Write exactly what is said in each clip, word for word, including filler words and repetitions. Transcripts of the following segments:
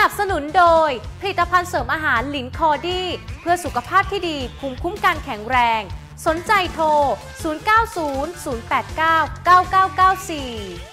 นับสนุนโดยผลิตภัณฑ์เสริมอาหารลินคอดี้เพื่อสุขภาพที่ดีภูมิคุ้มกันแข็งแรงสนใจโทรศูนย์ เก้า ศูนย์ ศูนย์ แปด เก้า เก้า เก้า เก้า สี่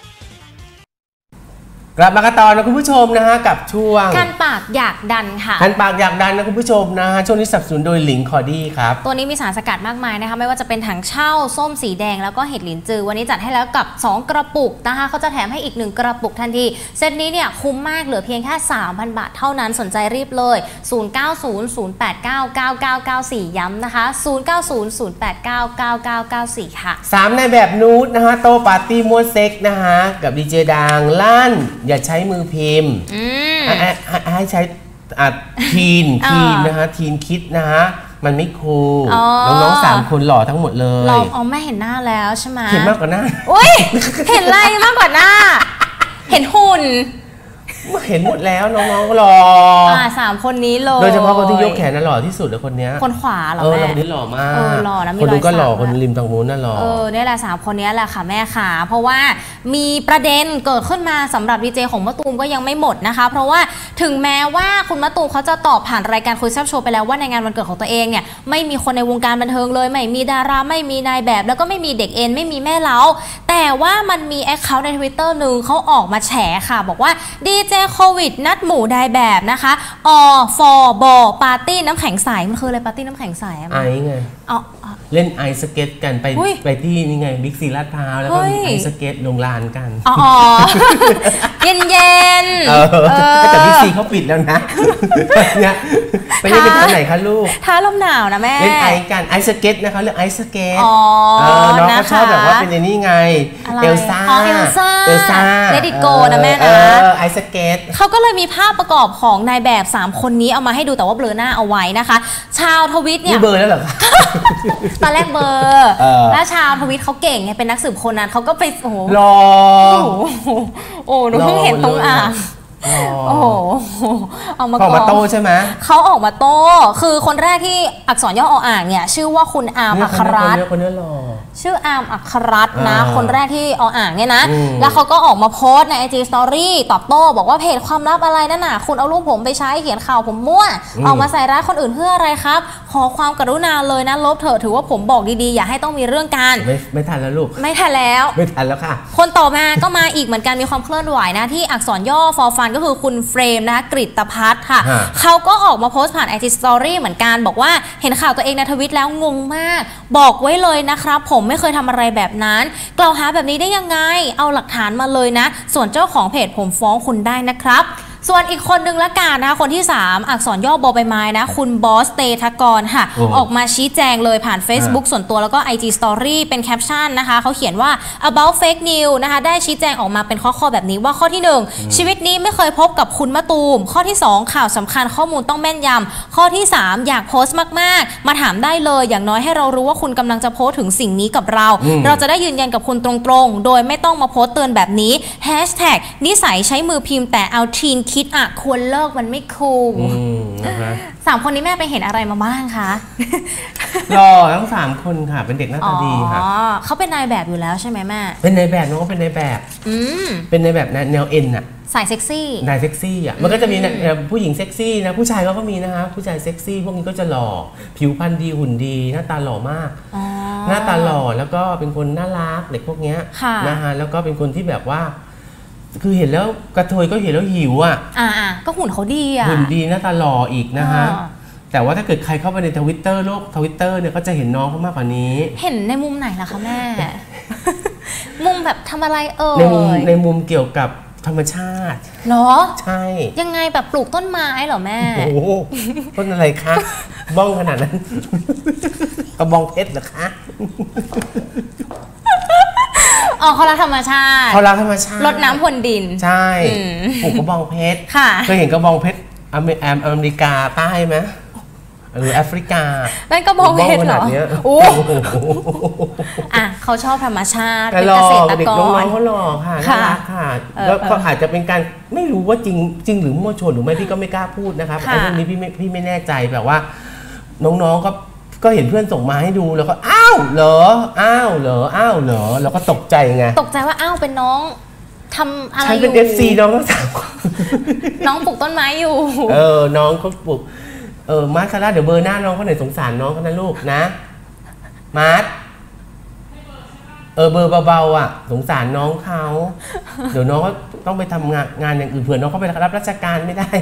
กลับมากันต่อนะคุณผู้ชมนะฮะกับช่วงคันปากอยากดันค่ะคันปากอยากดันนะคุณผู้ชมนะฮะช่วงนี้สนับสนุนโดยหลิงคอดี้ครับตัวนี้มีสารสกัดมากมายนะคะไม่ว่าจะเป็นถังเช่าส้มสีแดงแล้วก็เห็ดหลินจือวันนี้จัดให้แล้วกับสองกระปุกนะคะเขาจะแถมให้อีกหนึ่งกระปุกทันทีเซตนี้เนี่ยคุ้มมากเหลือเพียงแค่ สามพัน บาทเท่านั้นสนใจรีบเลยศูนย์ เก้า ศูนย์ ศูนย์ แปด เก้า เก้า เก้า เก้า สี่ย้ำนะคะศูนย์ เก้า ศูนย์ ศูนย์ แปด เก้า เก้า เก้า เก้า สี่ค่ะสามในแบบนูดนะฮะโตปาร์ตี้มวนเซ็กนะฮะกับดีเจดังลั่นอย่าใช้มือพิมพ์ให้ใช้ทีนทีนนะฮะทีนคิดนะฮะมันไม่คูลน้องๆสามคนหล่อทั้งหมดเลยหล่ออ๋อแม่เห็นหน้าแล้วใช่ไหมเห็นมากกว่าหน้าอุ้ยเห็นอะไรมากกว่าหน้าเห็นหุ่นเห็นหมดแล้วน้องๆหล่ออ่าสามคนนี้เลยโดยเฉพาะคนที่ยกแขนน่ะหล่อที่สุดเลยคนนี้คนขวาหรอแม่เออคนนี้หล่อมากหล่อนะคนนู้นก็หล่อคนริมตรงนู้นน่ะหล่อเออเนี่ยแหละสามคนนี้แหละค่ะแม่ขาเพราะว่ามีประเด็นเกิดขึ้นมาสำหรับดีเจของมะตูมก็ยังไม่หมดนะคะเพราะว่าถึงแม้ว่าคุณมะตูมเขาจะตอบผ่านรายการคุยแซ่บโชว์ไปแล้วว่าในงานวันเกิดของตัวเองเนี่ยไม่มีคนในวงการบันเทิงเลยไม่มีดาราไม่มีนายแบบแล้วก็ไม่มีเด็กเอ็นไม่มีแม่เล้าแต่ว่ามันมีแอคเคาท์ใน ทวิตเตอร์ นึงเขาออกมาแฉค่ะบอกว่าดีเจโควิดนัดหมู่ได้แบบนะคะอฟอบอปาร์ตี้น้ำแข็งใสมันคืออะไรปาร์ตี้น้ำแข็งใสไอไงอ๋อเล่นไอสเก็ตกันไปไปที่นี่ไงบิ๊กซีลาดพร้าวแล้วก็ไอสเก็ตลงลานกันอ๋อเย็นเย็นแต่บิ๊กซีเขาปิดแล้วนะเนี่ยไปเล่นเป็นที่ไหนคะลูกท้าลมหนาวนะแม่เล่นไอกันไอสเก็ตนะคะเรื่องไอสเก็ตน้องก็ชอบแบบว่าเป็นในนี่ไงเอลซ่าเอลซ่าเอลซ่าเลดิโกนะแม่นะไอสเก็ตเขาก็เลยมีภาพประกอบของนายแบบสามคนนี้เอามาให้ดูแต่ว่าเบลอหน้าเอาไว้นะคะชาวทวิตเนี่ยเบลอแล้วเหรอตอนแรกเบอร์แล้วชาวทวิตเขาเก่งไงเป็นนักสืบคนนั้นเขาก็ไปโอ้โหรอโอ้หนูเพิ่งเห็นตรงอ่างโอ้โหเอามาออกมาโต้ใช่ไหมเขาออกมาโต้คือคนแรกที่อักษรย่ออ่างเนี่ยชื่อว่าคุณอาร์มอัครรัตน์คนนี้หล่อชื่ออาร์มอัครรัตน์นะคนแรกที่ออ่างเนี่ยนะแล้วเขาก็ออกมาโพสต์ใน ไอ จี Story ตอบโต้บอกว่าเพจความลับอะไรนั่นน่ะคุณเอารูปผมไปใช้เขียนข่าวผมมั่วออกมาใส่ร้ายคนอื่นเพื่ออะไรครับขอความกรุณาเลยนะลบเถอะถือว่าผมบอกดีๆอย่าให้ต้องมีเรื่องกันไม่ไม่ทันแล้วลูกไม่ทันแล้วไม่ทันแล้วค่ะคนต่อมาก็มาอีกเหมือนกันมีความเคลื่อนไหวนะที่อักษรย่อฟอร์ฟันก็คือคุณเฟรมนะคะกฤตภัทรค่ะเขาก็ออกมาโพสต์ผ่าน ไอ จี Story เหมือนกันบอกว่าเห็นข่าวตัวเองในทวิตแล้วงงมากบอกไว้เลยนะครับผมไม่เคยทำอะไรแบบนั้นกล่าวหาแบบนี้ได้ยังไงเอาหลักฐานมาเลยนะส่วนเจ้าของเพจผมฟ้องคุณได้นะครับส่วนอีกคนนึงละกันนะคะคนที่สามอักษรย่อบอใบไม้นะคุณบอสเตทกรค่ะออกมาชี้แจงเลยผ่าน Facebook ส่วนตัวแล้วก็ ไอ จี Story เป็นแคปชั่นนะคะเขาเขียนว่า about fake news นะคะได้ชี้แจงออกมาเป็นข้อๆแบบนี้ว่าข้อที่หนึ่งชีวิตนี้ไม่เคยพบกับคุณมะตูมข้อที่สองข่าวสำคัญข้อมูลต้องแม่นยำข้อที่สามอยากโพสต์มากๆมาถามได้เลยอย่างน้อยให้เรารู้ว่าคุณกำลังจะโพสต์ถึงสิ่งนี้กับเราเราจะได้ยืนยันกับคุณตรงๆโดยไม่ต้องมาโพสต์เตือนแบบนี้ แฮชแท็ก นิสัยใช้มือพิมพ์แต่เอาทีนคิดอ่ะควรเลิกมันไม่คูลสามคนนี้แม่ไปเห็นอะไรมาบ้างคะรอทั้งสามคนค่ะเป็นเด็กหน้าตาดีค่ะเขาเป็นนายแบบอยู่แล้วใช่ไหมแม่เป็นนายแบบน้องก็เป็นนายแบบเป็นนายแบบแนวเอ็นอะสายเซ็กซี่นายเซ็กซี่อะมันก็จะมีผู้หญิงเซ็กซี่นะผู้ชายก็มีนะคะผู้ชายเซ็กซี่พวกนี้ก็จะหล่อผิวพรรณดีหุ่นดีหน้าตาหล่อมากหน้าตาหล่อแล้วก็เป็นคนน่ารักเด็กพวกนี้นะคะแล้วก็เป็นคนที่แบบว่าคือเห็นแล้วกระเทยก็เห็นแล้วหิวอ่ะอ่าก็หุ่นเขาดีอ่ะหุ่นดีหน้าตาหล่ออีกนะฮะแต่ว่าถ้าเกิดใครเข้าไปในทวิตเตอร์โลกทวิตเตอร์เนี่ยก็จะเห็นน้องเขามากกว่านี้เห็นในมุมไหนล่ะคะแม่ มุมแบบทำอะไรเอ่ยในมุมในมุมเกี่ยวกับธรรมชาติเหรอใช่ยังไงแบบปลูกต้นไม้เหรอแม่โอ้ต้นอะไรคะบ้องขนาดนั้นกระบองเพชรเหรอคะอ๋อเขารักธรรมชาติเขารักธรรมชาติรดน้ำพรวนดินใช่ปลูกกระบองเพชรเคยเห็นกระบองเพชรอเมริกาใต้ไหมหรือแอฟริกานั่นกระบองเพชรเหรอโอ้อ่ะเขาชอบธรรมชาติเป็นเกษตรกรน้องเขาหล่อค่ะน่ารักค่ะแล้วก็อาจจะเป็นการไม่รู้ว่าจริงจริงหรือมั่วชนหรือไม่พี่ก็ไม่กล้าพูดนะครับไอ้เรื่องนี้พี่ไม่พี่ไม่แน่ใจแบบว่าน้องๆก็ก็เห็นเพื่อนส่งมาให้ดูแล้วก็อ้าวเหรออ้าวเหรออ้าวเหรอแล้วก็ตกใจไงตกใจว่าอ้าวเป็นน้องทำอะไรฉันอเป็นยู่เอฟ ซี น้องทั้งสามคนน้องปลูกต้นไม้อยู่เออน้องเขาปลูกเออมาร์คาร่าเดี๋ยวเบอร์หน้าน้องเขาหน่อยสงสารน้องเขานะลูกนะมาร์คเออเบอร์เบาๆอ่ะสงสารน้องเขาเดี๋ยวน้องก็ต้องไปทำงานงานอย่างอื่นเผื่อน้องเขาไปรับราชการไม่ได้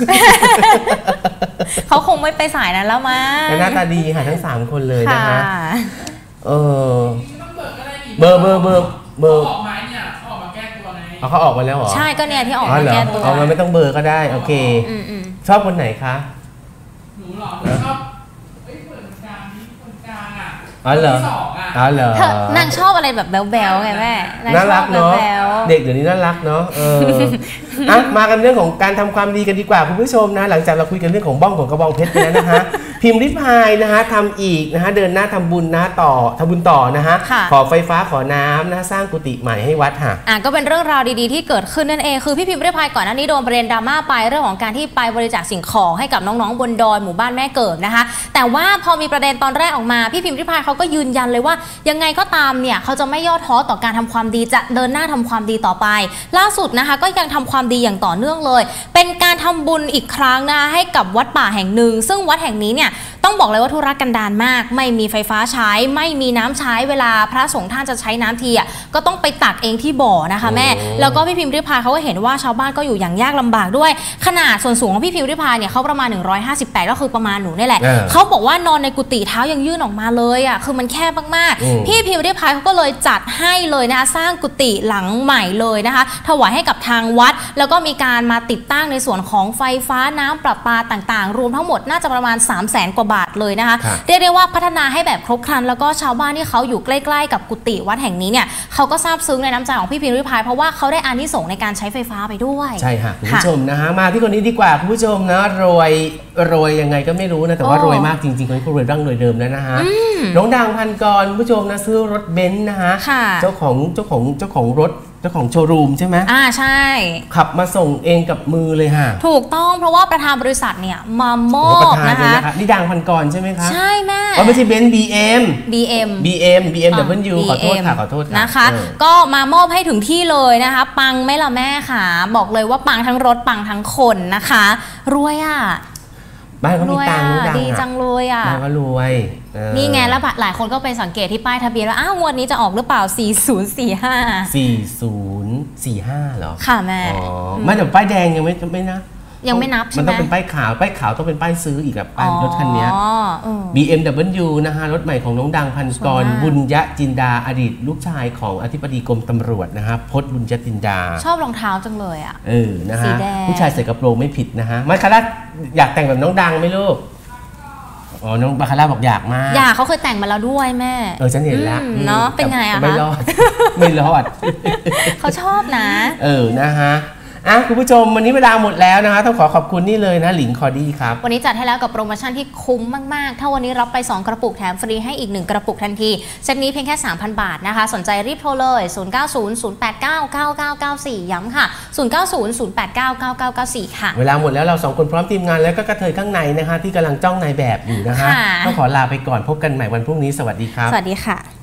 เขาคงไม่ไปสายนั้นแล้วมั้งแต่หน้าตาดีค่ะทั้งสามคนเลยนะค่ะคะเออเบอร์เบอร์เบอร์เบอร์ออกมาเนี่ยเขาออกมาแก้ตัวไงเอาเขาออกมาแล้วเหรอใช่ก็เนี่ยที่ออกอ๋อมาเหรอแก้ตัวเอามาไม่ต้องเบอร์ก็ได้โอเคอืมอืมชอบคนไหนคะหนูเหรอหนูชอบเอ้ยคนกลางนี่คนกลางอ่ะอ๋อเหรอคนที่สองอ่ะอ๋อเหรอเธอนางชอบอะไรแบบแบ๊วๆไงแม่งน่ารักชอบเนาะแบ๊วๆเด็กเดี๋ยวนี้น่ารักเนาะเออ อ่ะมากันเรื่องของการทำความดีกันดีกว่าคุณผู้ชมนะหลังจากเราคุยกันเรื่องของบ้องของกระบองเพชรไปแล้วนะฮะ พิมพ์ริพายนะฮะทำอีกนะฮะเดินหน้าทำบุญนะต่อทำบุญต่อนะฮะค่ะขอไฟฟ้าขอน้ำนะสร้างกุฏิใหม่ให้วัดค่ะอ่ะก็เป็นเรื่องราวดีๆที่เกิดขึ้นนั่นเองคือพี่พิมพ์ริพายก่อนหน้านี้โดนประเด็นดราม่าไปเรื่องของการที่ไปบริจาคสิ่งของให้กับน้องๆบนดอยหมู่บ้านแม่เกิดนะคะแต่ว่าพอมีประเด็นตอนแรกออกมาพี่พิมพ์ริพายเขาก็ยืนยันเลยว่ายังไงก็ตามเนี่ยเขาจะไม่ย่อท้อต่อการทำความดีจะเดินหน้าทำความดีต่อไปล่าสุดนะคะก็ยังทำความดีอย่างต่อเนื่องเลยเป็นการทำบุญอีกครั้งนะคะให้กับวัดป่าแห่งหนึ่งซึ่งวัดแห่งนี้เนี่ยต้องบอกเลยว่าธุรกันดารมากไม่มีไฟฟ้าใช้ไม่มีน้ำใช้เวลาพระสงฆ์ท่านจะใช้น้ำทีอ่ะก็ต้องไปตักเองที่บ่อนะคะแม่แล้วก็พี่พิมพ์ริพายเขาก็เห็นว่าชาวบ้านก็อยู่อย่างยากลำบากด้วยขนาดส่วนสูงของพี่พิมพ์ริพายเนี่ยเขาประมาณหนึ่งร้อยห้าสิบแปดก็คือประมาณหนูนี่แหละเออเขาบอกว่านอนในกุฏิเท้ายังยื่นออกมาเลยอ่ะคือมันแคบมากอืมๆพี่พิมพ์ริพายเขาก็เลยจัดให้เลยนะคะสร้างกุฏิหลังใหม่เลยนะคะถวายให้กับทางวัดแล้วก็มีการมาติดตั้งในส่วนของไฟฟ้าน้ำประปาต่างๆ รวมทั้งหมดน่าจะประมาณ สามแสน กว่าบาทเลยนะคะครับเรียกได้ว่าพัฒนาให้แบบครบครันแล้วก็ชาวบ้านที่เขาอยู่ใกล้ๆกับกุฏิวัดแห่งนี้เนี่ยเขาก็ซาบซึ้งในน้ำใจของพี่พิมพ์ริพายเพราะว่าเขาได้อานิสงส์ในการใช้ไฟฟ้าไปด้วยใช่ค่ะคุณผู้ชมนะฮะมาที่คนนี้ดีกว่าคุณผู้ชมนะรวยรวยยังไงก็ไม่รู้นะแต่ว่าโอ้รวยมากจริงๆคนนี้เขารวยดั้งรวยเดิมแล้วนะฮะน้องดังพันกรคุณผู้ชมนะซื้อรถเบนซ์นะฮะค่ะเจ้าของเจ้าของเจ้าของรถเจ้าของโชว์รูมใช่ไหมอ่าใช่ขับมาส่งเองกับมือเลยค่ะถูกต้องเพราะว่าประธานบริษัทเนี่ยมามอโอ้ประบธานนะเลยคะนะคะนี่ดังพันกรใช่ไหมคะใช่แม่อ๋อไม่ใช่เบนซ์บีเอ็มบี เอ็มบีเอ็มบีเอ็มดับเบิลยูขอโทษค่ะขอโทษค่ะนะคะเออก็มามอบให้ถึงที่เลยนะคะ ปังไหม่ละแม่ค่ะ บอกเลยว่าปังทั้งรถปังทั้งคนนะคะ รวยอ่ะบ้านเขารมีวยตังค์อ่ะน้องดังดีจัอ่ะงเลยอ่ะบ้านเขารวยเออนี่ไงแล้วหลายคนก็ไปสังเกตที่ป้ายทะเบียนว่าอ้าวงวดนี้จะออกหรือเปล่า สี่ศูนย์สี่ห้าสี่ศูนย์สี่ห้าเหรอค่ะแม่อ๋อไม่แต่ป้ายแดงยังไม่ไม่นะยังไม่นับใช่ไหมมันต้องเป็นป้ายขาวป้ายขาวต้องเป็นป้ายซื้ออีกแบบป้ายรถคันเนี้ยอ๋อเออบี เอ็ม ดับเบิลยู นะฮะรถใหม่ของน้องดังพันกรสวยมากบุญยจินดาอดีตลูกชายของอธิบดีกรมตำรวจนะฮะพจน์บุญยจินดาชอบรองเท้าจังเลยอ่ะเออนะสีฮะแดงผู้ชายใส่กระโปรงไม่ผิดนะฮะมาคาร่าอยากแต่งแบบน้องดังไหมลูกอ๋อน้องมาคาร่าบอกอยากมากอยากเขาเคยแต่งมาแล้วด้วยแม่เออฉันเห็นแล้วอืมเนอะเป็นไงอะคะไม่รอด ไม่รอดเขาชอบนะเออนะฮะอ่ะคุณผู้ชมวันนี้เวลาหมดแล้วนะคะต้องขอขอบคุณนี่เลยนะหลิงคอดี้ครับวันนี้จัดให้แล้วกับโปรโมชั่นที่คุ้มมากๆ ถ้าวันนี้รับไป สอง กระปุกแถมฟรีให้อีก หนึ่ง กระปุกทันทีเซตนี้เพียงแค่ สามพัน บาทนะคะ สนใจรีบโทรเลย ศูนย์ เก้า ศูนย์ ศูนย์ แปด เก้า เก้า เก้า เก้า สี่ ย้ำค่ะ ศูนย์ เก้า ศูนย์ ศูนย์ แปด เก้า เก้า เก้า เก้า สี่ ค่ะเวลาหมดแล้วเราสองคนพร้อมทีมงานแล้วก็กระเทยข้างในนะคะที่กำลังจ้องนายแบบอยู่นะคะค่ะต้องขอลาไปก่อนพบกันใหม่วันพรุ่งนี้สวัสดีครับสวัสดีค่ะ